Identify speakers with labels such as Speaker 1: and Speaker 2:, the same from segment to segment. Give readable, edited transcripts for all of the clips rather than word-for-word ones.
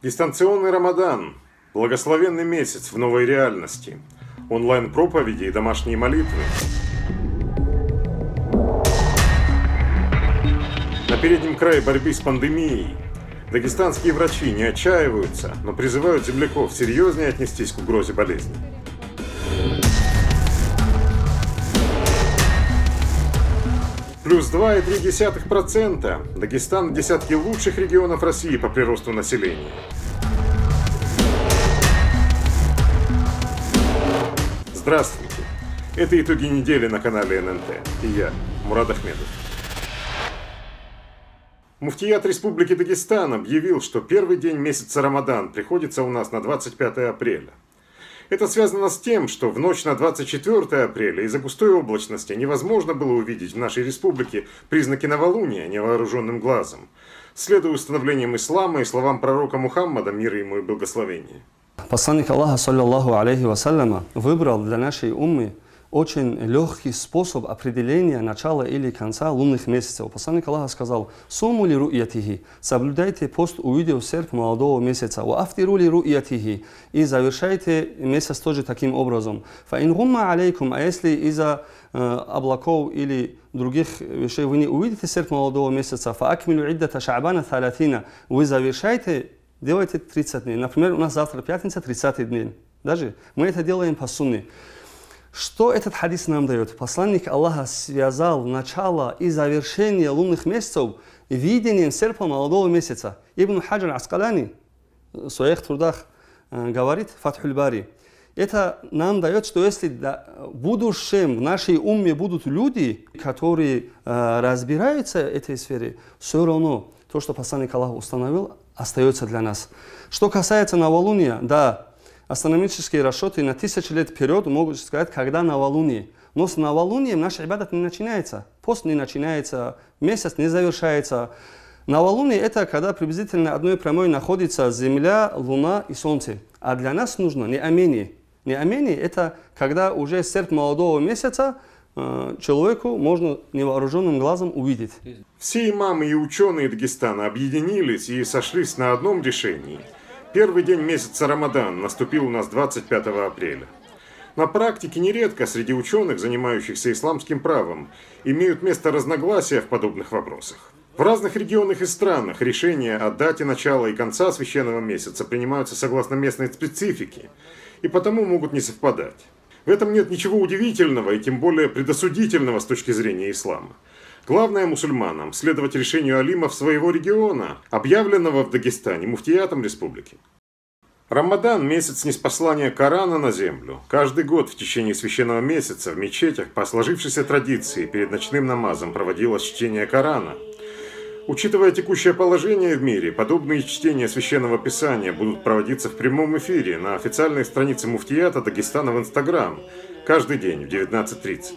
Speaker 1: Дистанционный Рамадан – благословенный месяц в новой реальности, онлайн-проповеди и домашние молитвы. На переднем крае борьбы с пандемией дагестанские врачи не отчаиваются, но призывают земляков серьезнее отнестись к угрозе болезни. Плюс 2,3%. Дагестан в десятке лучших регионов России по приросту населения. Здравствуйте! Это итоги недели на канале ННТ. И я, Мурад Ахмедов. Муфтият Республики Дагестан объявил, что первый день месяца Рамадан приходится у нас на 25 апреля. Это связано с тем, что в ночь на 24 апреля из-за густой облачности невозможно было увидеть в нашей республике признаки новолуния невооруженным глазом, следуя установлениям ислама и словам пророка Мухаммада, мир ему и благословение.
Speaker 2: Посланник Аллаха, саллаллаху алейхи вассаляма, выбрал для нашей уммы очень легкий способ определения начала или конца лунных месяцев. Посланник Аллаха сказал: «Суму ли ру'ятихи» – соблюдайте пост, увидев серп молодого месяца. «Ва афтиру ли ру'ятихи» – и завершайте месяц тоже таким образом. «Фа ин гумма алейкум» – а если из-за облаков или других вещей вы не увидите серп молодого месяца, «Фа акмилу иддата ша'бана талатина» – вы завершайте, делайте 30 дней. Например, у нас завтра пятница, 30 дней. Даже мы это делаем по сунне. Что этот хадис нам дает? Посланник Аллаха связал начало и завершение лунных месяцев видением серпа молодого месяца. Ибн Хаджар Аскалани в своих трудах говорит, Фатхуль Бари, это нам дает, что если в будущем в нашей умме будут люди, которые разбираются в этой сфере, все равно то, что посланник Аллаха установил, остается для нас. Что касается новолуния, да, астрономические расчеты на 1000 лет вперед могут сказать, когда новолуние. Но с новолунием наш ибадат не начинается. Пост не начинается, месяц не завершается. Новолуние – это когда приблизительно одной прямой находится Земля, Луна и Солнце. А для нас нужно неамение. Неамение – это когда уже серп молодого месяца человеку можно невооруженным глазом увидеть.
Speaker 1: Все имамы и ученые Дагестана объединились и сошлись на одном решении. Первый день месяца Рамадан наступил у нас 25 апреля. На практике нередко среди ученых, занимающихся исламским правом, имеют место разногласия в подобных вопросах. В разных регионах и странах решения о дате начала и конца священного месяца принимаются согласно местной специфике и потому могут не совпадать. В этом нет ничего удивительного и тем более предосудительного с точки зрения ислама. Главное мусульманам следовать решению алимов своего региона, объявленного в Дагестане муфтиятом республики. Рамадан – месяц ниспослания Корана на землю. Каждый год в течение священного месяца в мечетях по сложившейся традиции перед ночным намазом проводилось чтение Корана. Учитывая текущее положение в мире, подобные чтения священного писания будут проводиться в прямом эфире на официальной странице муфтията Дагестана в Инстаграм каждый день в 19:30.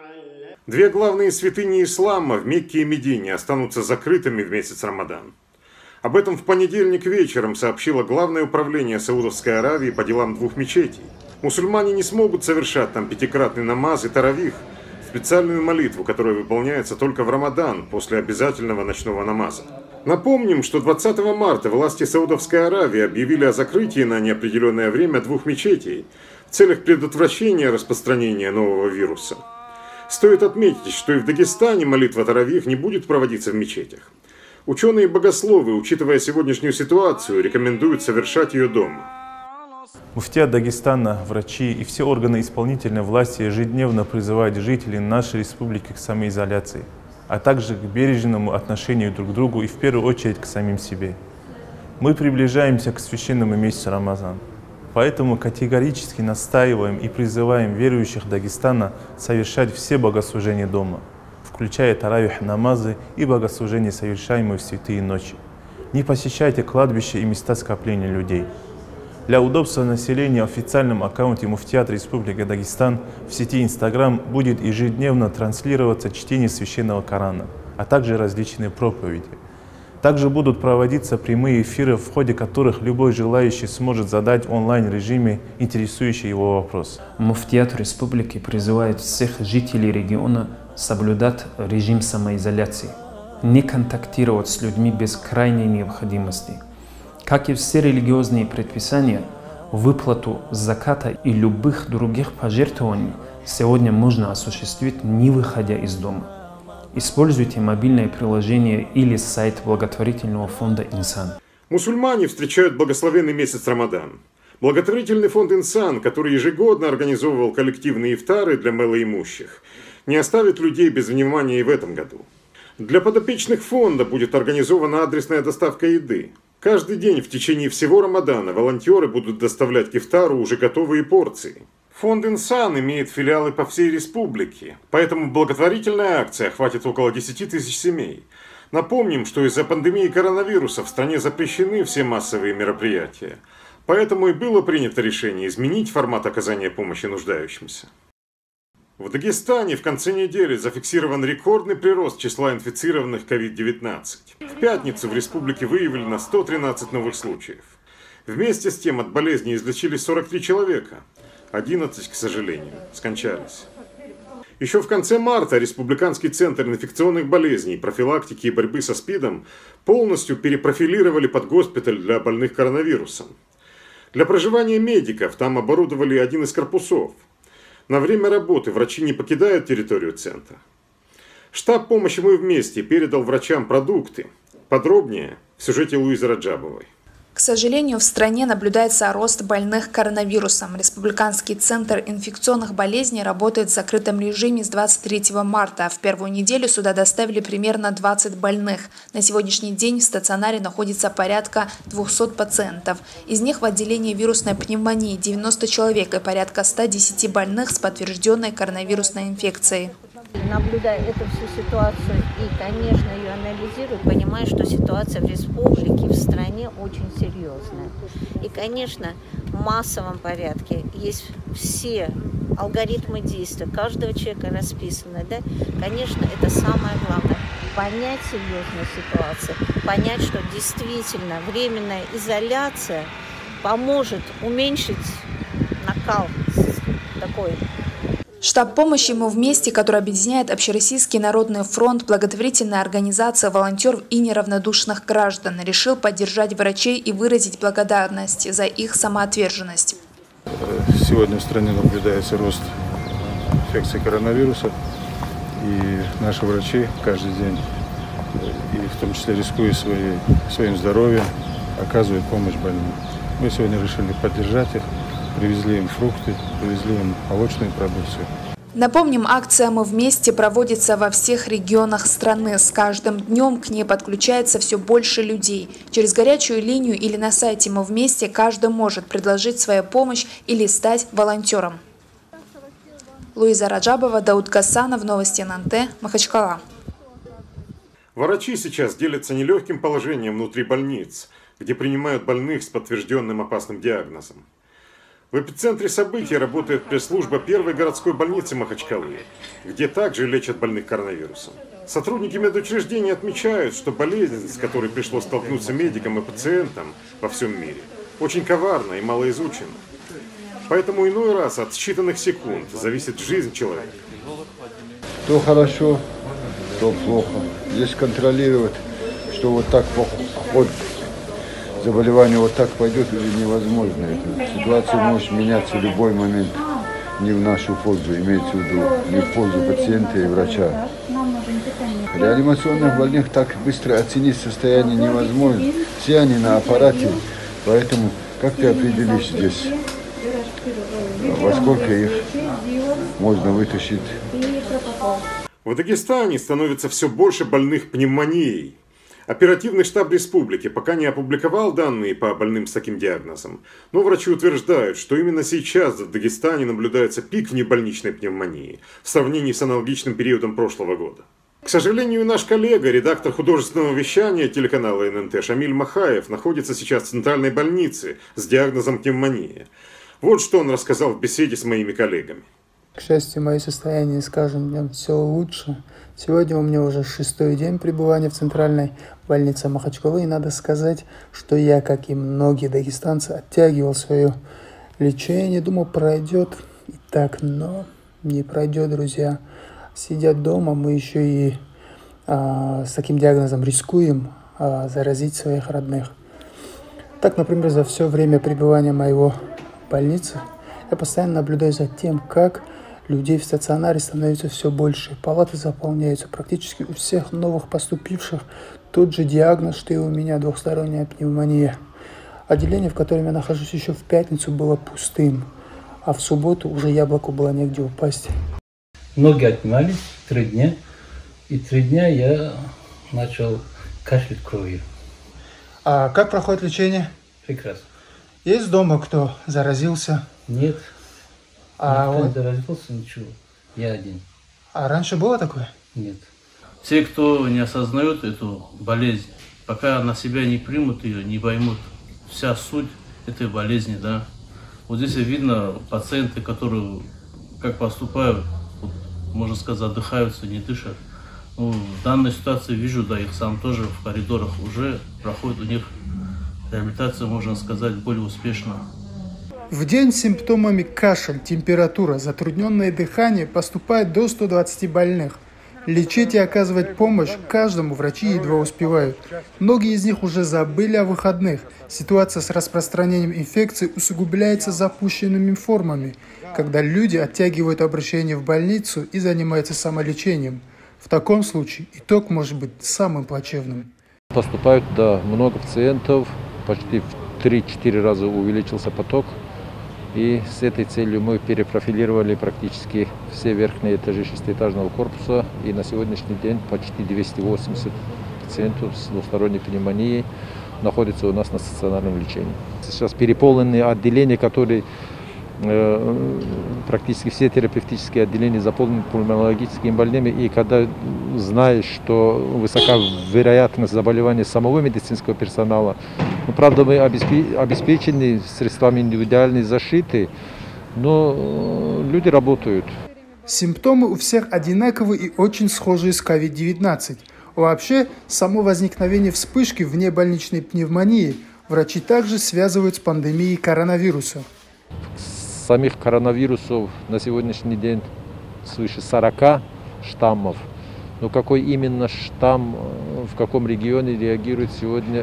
Speaker 1: Две главные святыни ислама в Мекке и Медине останутся закрытыми в месяц Рамадан. Об этом в понедельник вечером сообщило Главное управление Саудовской Аравии по делам двух мечетей. Мусульмане не смогут совершать там пятикратный намаз и таравих, специальную молитву, которая выполняется только в Рамадан после обязательного ночного намаза. Напомним, что 20 марта власти Саудовской Аравии объявили о закрытии на неопределенное время двух мечетей в целях предотвращения распространения нового вируса. Стоит отметить, что и в Дагестане молитва таравих не будет проводиться в мечетях. Ученые и богословы, учитывая сегодняшнюю ситуацию, рекомендуют совершать ее дома.
Speaker 3: Муфтият Дагестана, врачи и все органы исполнительной власти ежедневно призывают жителей нашей республики к самоизоляции, а также к бережному отношению друг к другу и в первую очередь к самим себе. Мы приближаемся к священному месяцу Рамазан. Поэтому категорически настаиваем и призываем верующих Дагестана совершать все богослужения дома, включая таравих намазы и богослужения, совершаемые в святые ночи. Не посещайте кладбища и места скопления людей. Для удобства населения в официальном аккаунте Муфтият Республики Дагестан в сети Инстаграм будет ежедневно транслироваться чтение священного Корана, а также различные проповеди. Также будут проводиться прямые эфиры, в ходе которых любой желающий сможет задать в онлайн-режиме интересующий его вопрос.
Speaker 4: Муфтият республики призывает всех жителей региона соблюдать режим самоизоляции, не контактировать с людьми без крайней необходимости, Как и все религиозные предписания, выплату заката и любых других пожертвований сегодня можно осуществить, не выходя из дома. Используйте мобильное приложение или сайт благотворительного фонда «Инсан».
Speaker 1: Мусульмане встречают благословенный месяц Рамадан. Благотворительный фонд «Инсан», который ежегодно организовывал коллективные ифтары для малоимущих, не оставит людей без внимания и в этом году. Для подопечных фонда будет организована адресная доставка еды. Каждый день в течение всего Рамадана волонтеры будут доставлять к ифтару уже готовые порции. Фонд «Инсан» имеет филиалы по всей республике, поэтому благотворительная акция охватит около 10 тысяч семей. Напомним, что из-за пандемии коронавируса в стране запрещены все массовые мероприятия. Поэтому и было принято решение изменить формат оказания помощи нуждающимся. В Дагестане в конце недели зафиксирован рекордный прирост числа инфицированных COVID-19. В пятницу в республике выявлено 113 новых случаев. Вместе с тем от болезни излечились 43 человека. 11, к сожалению, скончались. Еще в конце марта Республиканский центр инфекционных болезней, профилактики и борьбы со СПИДом полностью перепрофилировали под госпиталь для больных коронавирусом. Для проживания медиков там оборудовали один из корпусов. На время работы врачи не покидают территорию центра. Штаб помощи «Мы вместе» передал врачам продукты. Подробнее в сюжете Луизы Раджабовой.
Speaker 5: К сожалению, в стране наблюдается рост больных коронавирусом. Республиканский центр инфекционных болезней работает в закрытом режиме с 23 марта. В первую неделю сюда доставили примерно 20 больных. На сегодняшний день в стационаре находится порядка 200 пациентов. Из них в отделении вирусной пневмонии 90 человек и порядка 110 больных с подтвержденной коронавирусной инфекцией.
Speaker 6: Наблюдая эту всю ситуацию и, конечно, ее анализирую, понимаю, что ситуация в республике, в стране очень серьезная. И, конечно, в массовом порядке есть все алгоритмы действия, каждого человека расписаны. Да? Конечно, это самое главное. Понять серьезную ситуацию, понять, что действительно временная изоляция поможет уменьшить накал такой.
Speaker 5: Штаб помощи «Мы вместе», который объединяет Общероссийский народный фронт, благотворительная организация волонтеров и неравнодушных граждан, решил поддержать врачей и выразить благодарность за их самоотверженность.
Speaker 7: Сегодня в стране наблюдается рост инфекции коронавируса, и наши врачи каждый день, и в том числе рискуя своим здоровьем, оказывают помощь больным. Мы сегодня решили поддержать их. Привезли им фрукты, привезли им молочную продукцию.
Speaker 5: Напомним, акция «Мы вместе» проводится во всех регионах страны. С каждым днем к ней подключается все больше людей. Через горячую линию или на сайте «Мы вместе» каждый может предложить свою помощь или стать волонтером. Луиза Раджабова, Дауд Гасанов, новости ННТ, Махачкала.
Speaker 1: Врачи сейчас делятся нелегким положением внутри больниц, где принимают больных с подтвержденным опасным диагнозом. В эпицентре событий работает пресс-служба первой городской больницы Махачкалы, где также лечат больных коронавирусом. Сотрудники медучреждения отмечают, что болезнь, с которой пришлось столкнуться медикам и пациентам во всем мире, очень коварна и малоизучена. Поэтому иной раз от считанных секунд зависит жизнь человека.
Speaker 8: То хорошо, то плохо. Здесь контролировать, что вот так вот заболевание вот так пойдет, уже невозможно. Эта ситуация может меняться в любой момент, не в нашу пользу, имеется в виду, не в пользу пациента и врача. Реанимационных больных так быстро оценить состояние невозможно. Все они на аппарате, поэтому как ты определишь здесь, во сколько их можно вытащить?
Speaker 1: В Дагестане становится все больше больных пневмонией. Оперативный штаб республики пока не опубликовал данные по больным с таким диагнозом, но врачи утверждают, что именно сейчас в Дагестане наблюдается пик внебольничной пневмонии в сравнении с аналогичным периодом прошлого года. К сожалению, наш коллега, редактор художественного вещания телеканала ННТ Шамиль Махаев находится сейчас в центральной больнице с диагнозом пневмония. Вот что он рассказал в беседе с моими коллегами.
Speaker 9: К счастью, мое состояние с каждым днем все лучше. Сегодня у меня уже 6-й день пребывания в центральной больнице Махачкалы. И надо сказать, что я, как и многие дагестанцы, оттягивал свое лечение. Думал, пройдет и так, но не пройдет, друзья. Сидя дома, мы еще и с таким диагнозом рискуем заразить своих родных. Так, например, за все время пребывания моего в больнице я постоянно наблюдаю за тем, как людей в стационаре становится все больше. Палаты заполняются. Практически у всех новых поступивших тот же диагноз, что и у меня, двухсторонняя пневмония. Отделение, в котором я нахожусь, еще в пятницу было пустым, а в субботу уже яблоку было негде упасть.
Speaker 10: Ноги отнимались 3 дня, и 3 дня я начал кашлять кровью.
Speaker 9: А как проходит лечение?
Speaker 10: Прекрасно.
Speaker 9: Есть дома кто заразился?
Speaker 10: Нет.
Speaker 9: А
Speaker 10: никто
Speaker 9: он...
Speaker 10: не заразился, ничего. Я один.
Speaker 9: А раньше было такое?
Speaker 10: Нет.
Speaker 11: Те, кто не осознают эту болезнь, пока на себя не примут ее, не поймут вся суть этой болезни, да. Вот здесь видно пациенты, которые как поступают, вот, можно сказать, задыхаются, не дышат. Ну, в данной ситуации вижу, да, их сам тоже в коридорах уже проходит у них реабилитация, можно сказать, более успешно.
Speaker 9: В день с симптомами кашель, температура, затрудненное дыхание поступает до 120 больных. Лечить и оказывать помощь каждому врачи едва успевают. Многие из них уже забыли о выходных. Ситуация с распространением инфекции усугубляется запущенными формами, когда люди оттягивают обращение в больницу и занимаются самолечением. В таком случае итог может быть самым плачевным.
Speaker 12: Поступают, да, много пациентов, почти в 3-4 раза увеличился поток. И с этой целью мы перепрофилировали практически все верхние этажи шестиэтажного корпуса. И на сегодняшний день почти 280 пациентов с двусторонней пневмонией находятся у нас на стационарном лечении. Сейчас переполненные отделения, которые практически все терапевтические отделения заполнены пульмонологическими больными. И когда знаешь, что высока вероятность заболевания самого медицинского персонала, ну, правда, мы обеспечены средствами индивидуальной защиты, но люди работают.
Speaker 9: Симптомы у всех одинаковые и очень схожие с COVID-19. Вообще, само возникновение вспышки внебольничной пневмонии врачи также связывают с пандемией коронавируса.
Speaker 12: Самих коронавирусов на сегодняшний день свыше 40 штаммов. Но какой именно штамм, в каком регионе реагирует сегодня,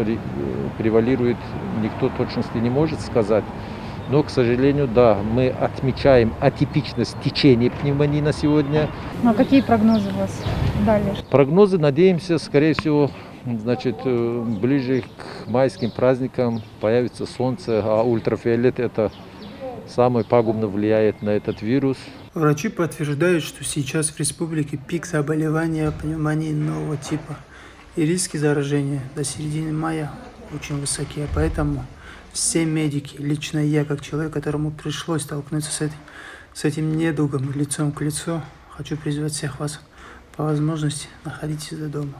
Speaker 12: превалирует, никто точности не может сказать. Но, к сожалению, да, мы отмечаем атипичность течения пневмонии на сегодня.
Speaker 13: Ну а какие прогнозы у вас дали?
Speaker 12: Прогнозы, надеемся, скорее всего, значит, ближе к майским праздникам появится солнце, а ультрафиолет это самое пагубно влияет на этот вирус.
Speaker 9: Врачи подтверждают, что сейчас в республике пик заболевания пневмонией нового типа. И риски заражения до середины мая очень высокие. Поэтому все медики, лично я, как человек, которому пришлось столкнуться с этим недугом лицом к лицу, хочу призвать всех вас по возможности находитесь дома.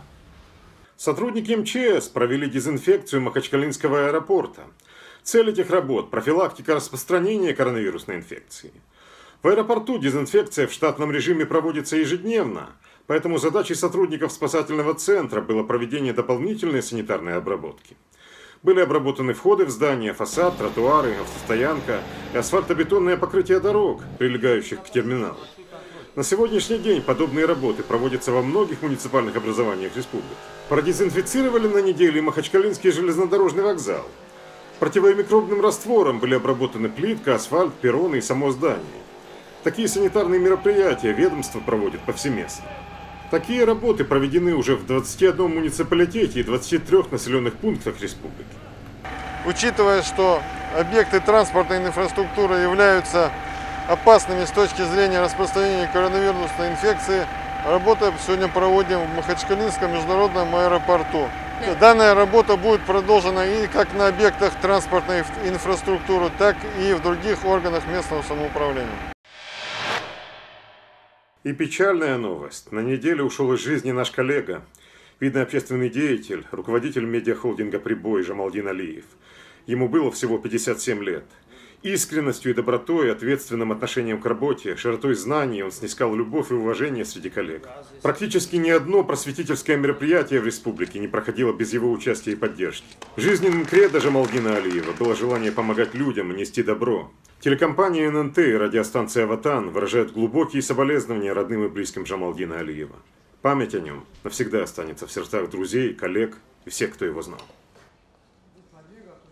Speaker 1: Сотрудники МЧС провели дезинфекцию Махачкалинского аэропорта. Цель этих работ – профилактика распространения коронавирусной инфекции. В аэропорту дезинфекция в штатном режиме проводится ежедневно, поэтому задачей сотрудников спасательного центра было проведение дополнительной санитарной обработки. Были обработаны входы в здание, фасад, тротуары, автостоянка и асфальтобетонное покрытие дорог, прилегающих к терминалу. На сегодняшний день подобные работы проводятся во многих муниципальных образованиях республики. Продезинфицировали на неделе Махачкалинский железнодорожный вокзал. Противомикробным раствором были обработаны плитка, асфальт, перроны и само здание. Такие санитарные мероприятия ведомство проводит повсеместно. Такие работы проведены уже в 21 муниципалитете и 23 населенных пунктах республики.
Speaker 14: Учитывая, что объекты транспортной инфраструктуры являются опасными с точки зрения распространения коронавирусной инфекции, работу сегодня проводим в Махачкалинском международном аэропорту. Данная работа будет продолжена и как на объектах транспортной инфраструктуры, так и в других органах местного самоуправления.
Speaker 1: И печальная новость. На неделе ушел из жизни наш коллега, видный общественный деятель, руководитель медиахолдинга «Прибой» Жамалдин Алиев. Ему было всего 57 лет. Искренностью и добротой, ответственным отношением к работе, широтой знаний он снискал любовь и уважение среди коллег. Практически ни одно просветительское мероприятие в республике не проходило без его участия и поддержки. Жизненным кредо Жамалдина Алиева было желание помогать людям и нести добро. Телекомпания ННТ и радиостанция «Ватан» выражают глубокие соболезнования родным и близким Жамалдина Алиева. Память о нем навсегда останется в сердцах друзей, коллег и всех, кто его знал.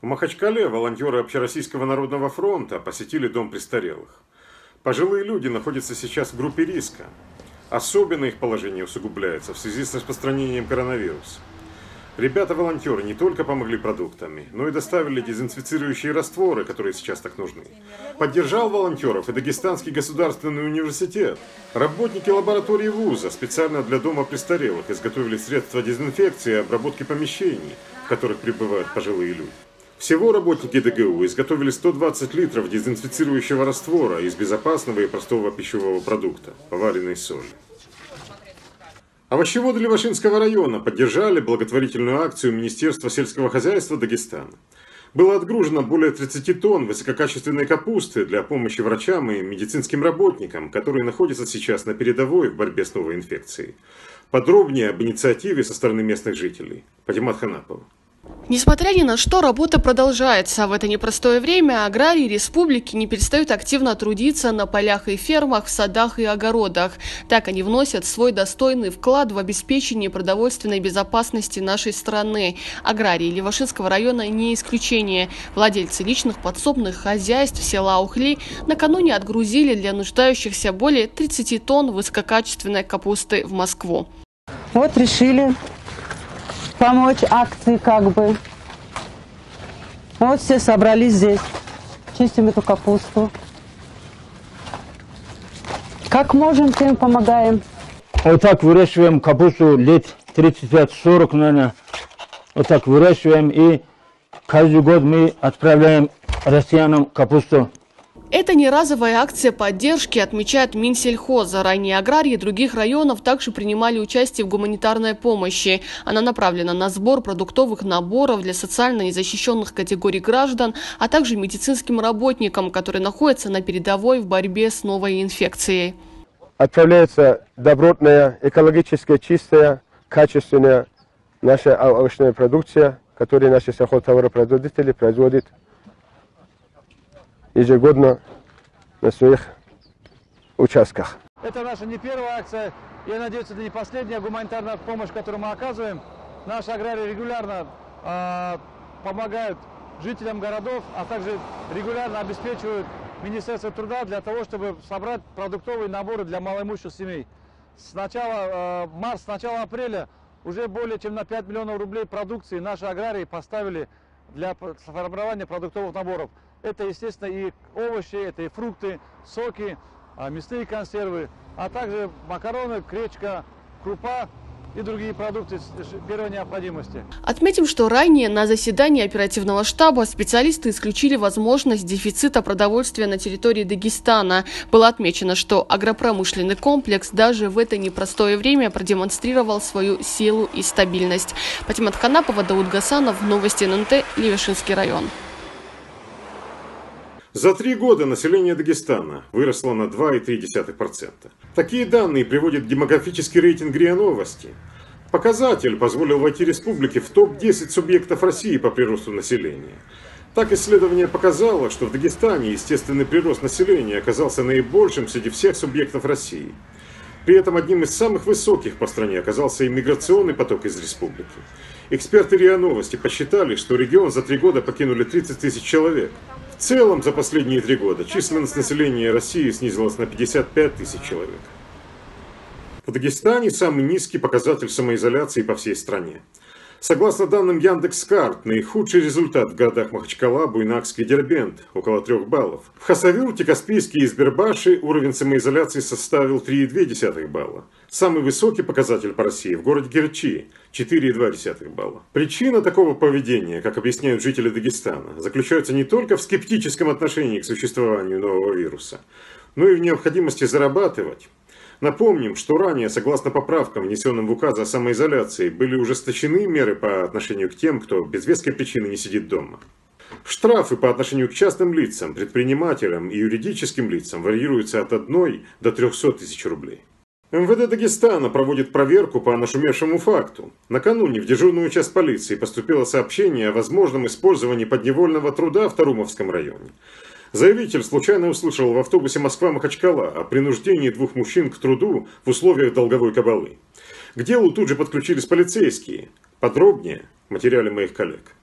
Speaker 1: В Махачкале волонтеры Общероссийского народного фронта посетили дом престарелых. Пожилые люди находятся сейчас в группе риска. Особенно их положение усугубляется в связи с распространением коронавируса. Ребята-волонтеры не только помогли продуктами, но и доставили дезинфицирующие растворы, которые сейчас так нужны. Поддержал волонтеров и Дагестанский государственный университет. Работники лаборатории вуза специально для дома престарелых изготовили средства дезинфекции и обработки помещений, в которых пребывают пожилые люди. Всего работники ДГУ изготовили 120 литров дезинфицирующего раствора из безопасного и простого пищевого продукта – поваренной соли. Овощеводы Левашинского района поддержали благотворительную акцию Министерства сельского хозяйства Дагестана. Было отгружено более 30 тонн высококачественной капусты для помощи врачам и медицинским работникам, которые находятся сейчас на передовой в борьбе с новой инфекцией. Подробнее об инициативе со стороны местных жителей. Патимат Ханапова.
Speaker 15: Несмотря ни на что, работа продолжается. В это непростое время аграрии республики не перестают активно трудиться на полях и фермах, в садах и огородах. Так они вносят свой достойный вклад в обеспечение продовольственной безопасности нашей страны. Аграрии Левашинского района не исключение. Владельцы личных подсобных хозяйств села Ухли накануне отгрузили для нуждающихся более 30 тонн высококачественной капусты в Москву.
Speaker 16: Вот решили помочь акции как бы. Вот все собрались здесь. Чистим эту капусту. Как можем, тем помогаем.
Speaker 17: Вот так выращиваем капусту лет 35-40, наверное. Вот так выращиваем, и каждый год мы отправляем россиянам капусту.
Speaker 15: Это не разовая акция поддержки, отмечает Минсельхоз. Ранее аграрии других районов также принимали участие в гуманитарной помощи. Она направлена на сбор продуктовых наборов для социально незащищенных категорий граждан, а также медицинским работникам, которые находятся на передовой в борьбе с новой инфекцией.
Speaker 18: Отправляется добротная, экологически чистая, качественная наша овощная продукция, которую наши сельхозтоваропроизводители производят ежегодно на своих участках.
Speaker 17: Это наша не первая акция. Я надеюсь, это не последняя гуманитарная помощь, которую мы оказываем. Наши аграрии регулярно помогают жителям городов, а также регулярно обеспечивают Министерство труда для того, чтобы собрать продуктовые наборы для малоимущих семей. С начала апреля уже более чем на 5 миллионов рублей продукции наши аграрии поставили для формирования продуктовых наборов. Это, естественно, и овощи, это и фрукты, соки, мясные консервы, а также макароны, гречка, крупа и другие продукты первой необходимости.
Speaker 15: Отметим, что ранее на заседании оперативного штаба специалисты исключили возможность дефицита продовольствия на территории Дагестана. Было отмечено, что агропромышленный комплекс даже в это непростое время продемонстрировал свою силу и стабильность. Патимат Ханапова, Дауд Гасанов, Новости ННТ, Левашинский район.
Speaker 1: За 3 года население Дагестана выросло на 2,3%. Такие данные приводит демографический рейтинг РИА Новости. Показатель позволил войти республике в топ-10 субъектов России по приросту населения. Так исследование показало, что в Дагестане естественный прирост населения оказался наибольшим среди всех субъектов России. При этом одним из самых высоких по стране оказался иммиграционный поток из республики. Эксперты РИА Новости посчитали, что регион за 3 года покинули 30 тысяч человек. В целом, за последние 3 года численность населения России снизилась на 55 тысяч человек. В Дагестане самый низкий показатель самоизоляции по всей стране. Согласно данным Яндекс.Карт, наихудший результат в городах Махачкала, Буйнакск и Дербент – около 3 баллов. В Хасавюрте, Каспийске и Избербаши уровень самоизоляции составил 3,2 балла. Самый высокий показатель по России в городе Керчи – 4,2 балла. Причина такого поведения, как объясняют жители Дагестана, заключается не только в скептическом отношении к существованию нового вируса, но и в необходимости зарабатывать. Напомним, что ранее, согласно поправкам, внесенным в указ о самоизоляции, были ужесточены меры по отношению к тем, кто без веской причины не сидит дома. Штрафы по отношению к частным лицам, предпринимателям и юридическим лицам варьируются от 1 до 300 тысяч рублей. МВД Дагестана проводит проверку по нашумевшему факту. Накануне в дежурную часть полиции поступило сообщение о возможном использовании подневольного труда в Тарумовском районе. Заявитель случайно услышал в автобусе Москва-Махачкала о принуждении 2 мужчин к труду в условиях долговой кабалы. К делу тут же подключились полицейские. Подробнее в материале моих коллег.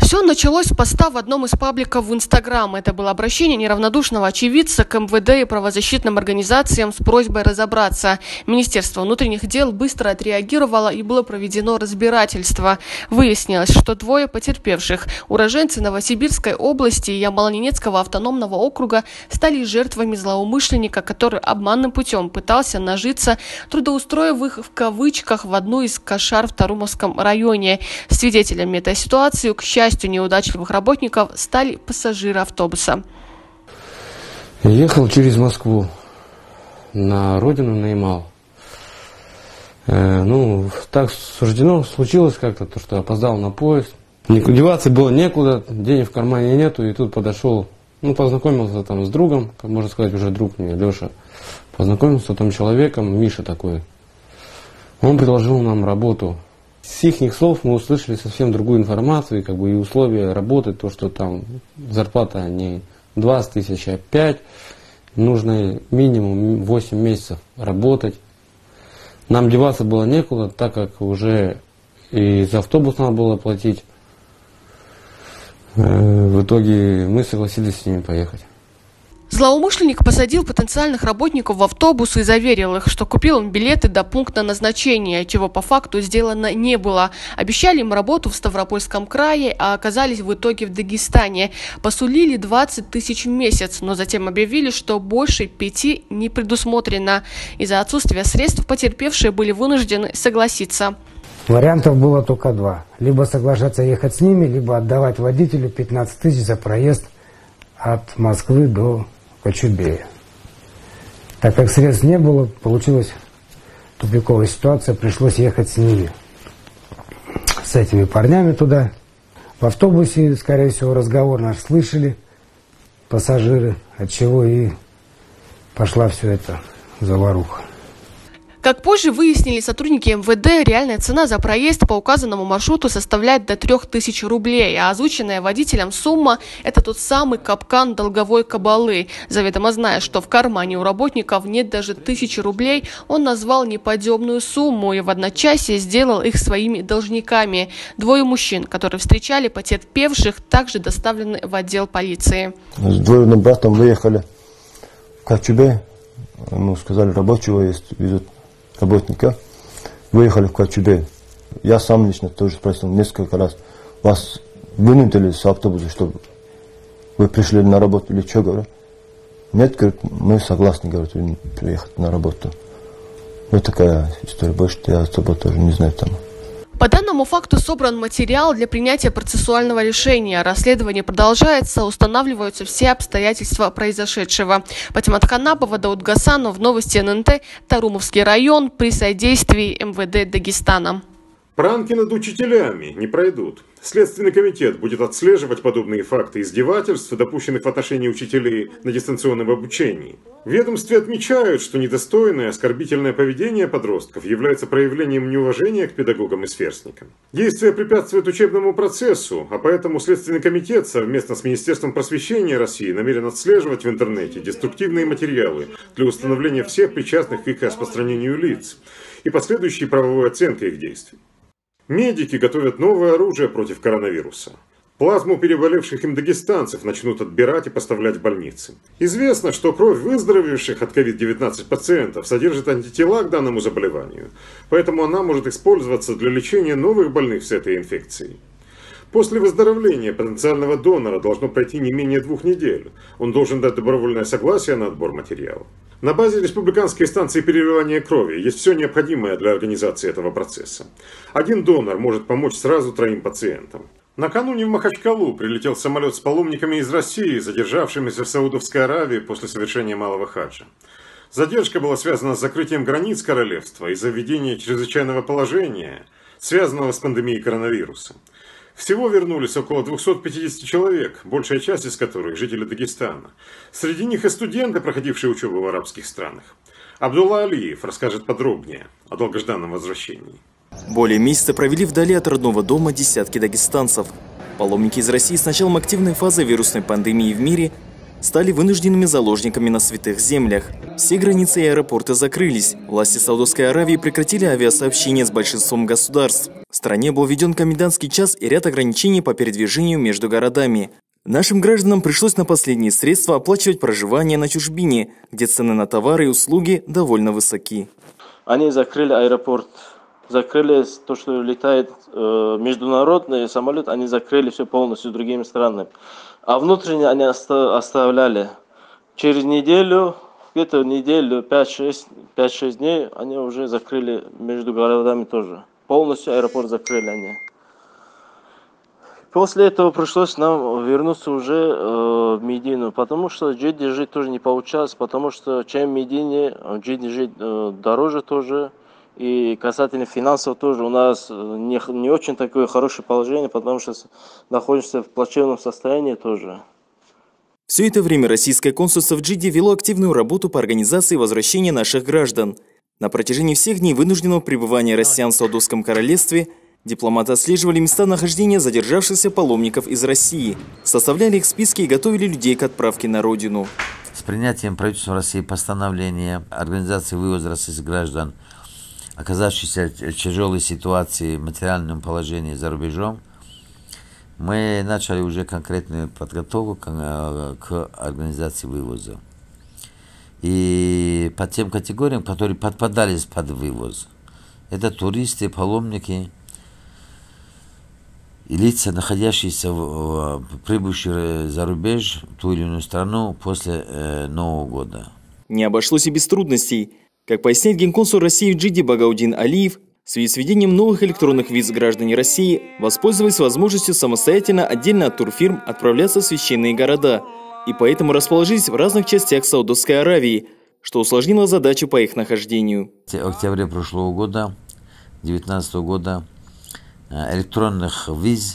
Speaker 15: Все началось с поста в одном из пабликов в Инстаграм. Это было обращение неравнодушного очевидца к МВД и правозащитным организациям с просьбой разобраться. Министерство внутренних дел быстро отреагировало и было проведено разбирательство. Выяснилось, что двое потерпевших, уроженцы Новосибирской области и Ямало-Ненецкого автономного округа, стали жертвами злоумышленника, который обманным путем пытался нажиться, трудоустроив их в кавычках в одну из кошар в Тарумовском районе. Свидетелями этой ситуации, к счастью, неудачливых работников, стали пассажиры автобуса.
Speaker 19: Ехал через Москву на родину, на Ямал. Так суждено, случилось как-то, то, что опоздал на поезд. Деваться было некуда, денег в кармане нету, и тут подошел, познакомился там с другом, как можно сказать, уже друг мне, Леша. Познакомился с там человеком, Миша такой. Он предложил нам работу. С их слов мы услышали совсем другую информацию, и условия работы, то, что там зарплата не 20 тысяч, а 5, нужно минимум 8 месяцев работать. Нам деваться было некуда, так как уже и за автобус надо было платить. В итоге мы согласились с ними поехать.
Speaker 15: Злоумышленник посадил потенциальных работников в автобус и заверил их, что купил им билеты до пункта назначения, чего по факту сделано не было. Обещали им работу в Ставропольском крае, а оказались в итоге в Дагестане. Посулили 20 тысяч в месяц, но затем объявили, что больше 5 не предусмотрено. Из-за отсутствия средств потерпевшие были вынуждены согласиться.
Speaker 20: Вариантов было только два. Либо соглашаться ехать с ними, либо отдавать водителю 15 тысяч за проезд от Москвы до Кочубея. Так как средств не было, получилась тупиковая ситуация, пришлось ехать с ними, с этими парнями туда. В автобусе, скорее всего, разговор наш слышали пассажиры, отчего и пошла все это заваруха.
Speaker 15: Как позже выяснили сотрудники МВД, реальная цена за проезд по указанному маршруту составляет до 3000 рублей, а озвученная водителем сумма – это тот самый капкан долговой кабалы. Заведомо зная, что в кармане у работников нет даже 1000 рублей, он назвал неподъемную сумму и в одночасье сделал их своими должниками. Двое мужчин, которые встречали потерпевших, также доставлены в отдел полиции.
Speaker 21: С двоюродным братом выехали в Кочубей, сказали, рабочего есть, везут работника, выехали в Кочубей. Я сам лично тоже спросил несколько раз, вас вынудили с автобуса, чтобы вы пришли на работу или что, говорю? Нет, говорит, мы согласны, говорит, приехать на работу. Вот такая история, больше я особо тоже не знаю там.
Speaker 15: По данному факту собран материал для принятия процессуального решения. Расследование продолжается, устанавливаются все обстоятельства произошедшего. Патимат Ханапова, Дауд Гасанов, новости ННТ, Тарумовский район при содействии МВД Дагестана.
Speaker 1: Пранки над учителями не пройдут. Следственный комитет будет отслеживать подобные факты издевательств, допущенных в отношении учителей на дистанционном обучении. В ведомстве отмечают, что недостойное, оскорбительное поведение подростков является проявлением неуважения к педагогам и сверстникам. Действие препятствует учебному процессу, а поэтому Следственный комитет совместно с Министерством просвещения России намерен отслеживать в интернете деструктивные материалы для установления всех причастных к их распространению лиц и последующей правовой оценки их действий. Медики готовят новое оружие против коронавируса. Плазму переболевших им дагестанцев начнут отбирать и поставлять в больницы. Известно, что кровь выздоровевших от COVID-19 пациентов содержит антитела к данному заболеванию, поэтому она может использоваться для лечения новых больных с этой инфекцией. После выздоровления потенциального донора должно пройти не менее 2 недель. Он должен дать добровольное согласие на отбор материала. На базе республиканской станции переливания крови есть все необходимое для организации этого процесса. Один донор может помочь сразу 3 пациентам. Накануне в Махачкалу прилетел самолет с паломниками из России, задержавшимися в Саудовской Аравии после совершения малого хаджа. Задержка была связана с закрытием границ королевства из-за введения чрезвычайного положения, связанного с пандемией коронавируса. Всего вернулись около 250 человек, большая часть из которых жители Дагестана. Среди них и студенты, проходившие учебу в арабских странах. Абдулла Алиев расскажет подробнее о долгожданном возвращении.
Speaker 22: Более месяца провели вдали от родного дома десятки дагестанцев. Паломники из России с началом активной фазы вирусной пандемии в мире стали вынужденными заложниками на святых землях. Все границы и аэропорты закрылись. Власти Саудовской Аравии прекратили авиасообщение с большинством государств. В стране был введен комендантский час и ряд ограничений по передвижению между городами. Нашим гражданам пришлось на последние средства оплачивать проживание на чужбине, где цены на товары и услуги довольно высоки.
Speaker 2: Они закрыли аэропорт, закрыли то, что летает международный самолет, они закрыли все полностью другими странами. А внутренне они оставляли. Через неделю, где-то неделю, 5-6 дней, они уже закрыли между городами тоже. Полностью аэропорт закрыли они. После этого пришлось нам вернуться уже в Медину, потому что в Джидде жить тоже не получалось, потому что чем в Медине, в Джидде жить дороже тоже. И касательно финансов тоже у нас не очень такое хорошее положение, потому что находимся в плачевном состоянии тоже.
Speaker 22: Все это время российское консульство в Джидде вело активную работу по организации возвращения наших граждан. На протяжении всех дней вынужденного пребывания россиян в Саудовском королевстве дипломаты отслеживали места нахождения задержавшихся паломников из России, составляли их списки и готовили людей к отправке на родину.
Speaker 3: С принятием правительства России постановления организации вывоза российских граждан, оказавшихся в тяжелой ситуации в материальном положении за рубежом, мы начали уже конкретную подготовку к организации вывоза. И по тем категориям, которые подпадались под вывоз, это туристы, паломники и лица, находящиеся, прибывшие за рубеж в ту или иную страну после Нового года.
Speaker 22: Не обошлось и без трудностей. Как поясняет генконсул России в Джидде Багаудин Алиев, в связи с введением новых электронных виз граждане России воспользовались возможностью самостоятельно, отдельно от турфирм, отправляться в священные города, и поэтому расположились в разных частях Саудовской Аравии, что усложнило задачу по их нахождению.
Speaker 3: В октябре прошлого года, 2019 года, электронных виз,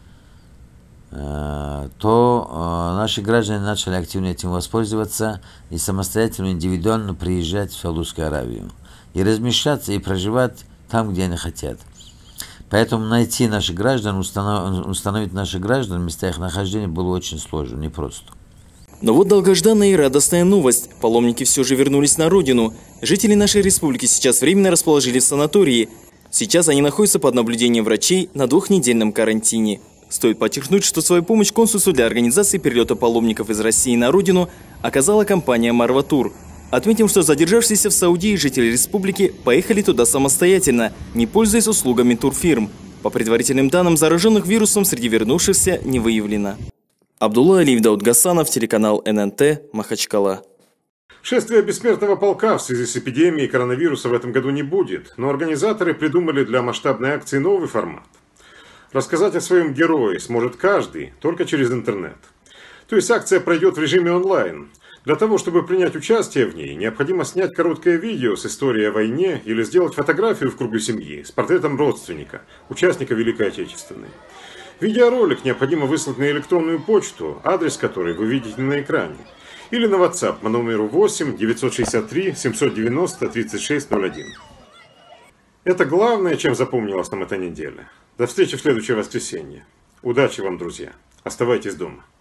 Speaker 3: то наши граждане начали активно этим воспользоваться и самостоятельно, индивидуально приезжать в Саудовскую Аравию и размещаться и проживать там, где они хотят. Поэтому найти наших граждан, установить наших граждан в местах их нахождения было очень сложно, непросто.
Speaker 22: Но вот долгожданная и радостная новость. Паломники все же вернулись на родину. Жители нашей республики сейчас временно расположились в санатории. Сейчас они находятся под наблюдением врачей на 2-недельном карантине. Стоит подчеркнуть, что свою помощь консульству для организации перелета паломников из России на родину оказала компания Marwa Tour. Отметим, что задержавшиеся в Саудии жители республики поехали туда самостоятельно, не пользуясь услугами турфирм. По предварительным данным, зараженных вирусом среди вернувшихся не выявлено. Абдулла Алиев, Дауд Гасанов, телеканал ННТ, Махачкала.
Speaker 1: Шествия бессмертного полка в связи с эпидемией коронавируса в этом году не будет, но организаторы придумали для масштабной акции новый формат. Рассказать о своем герое сможет каждый, только через интернет. То есть акция пройдет в режиме онлайн. Для того, чтобы принять участие в ней, необходимо снять короткое видео с историей о войне или сделать фотографию в кругу семьи с портретом родственника, участника Великой Отечественной. Видеоролик необходимо выслать на электронную почту, адрес которой вы видите на экране, или на WhatsApp по номеру 8 963 790 3601. Это главное, чем запомнилась нам эта неделя. До встречи в следующее воскресенье. Удачи вам, друзья. Оставайтесь дома.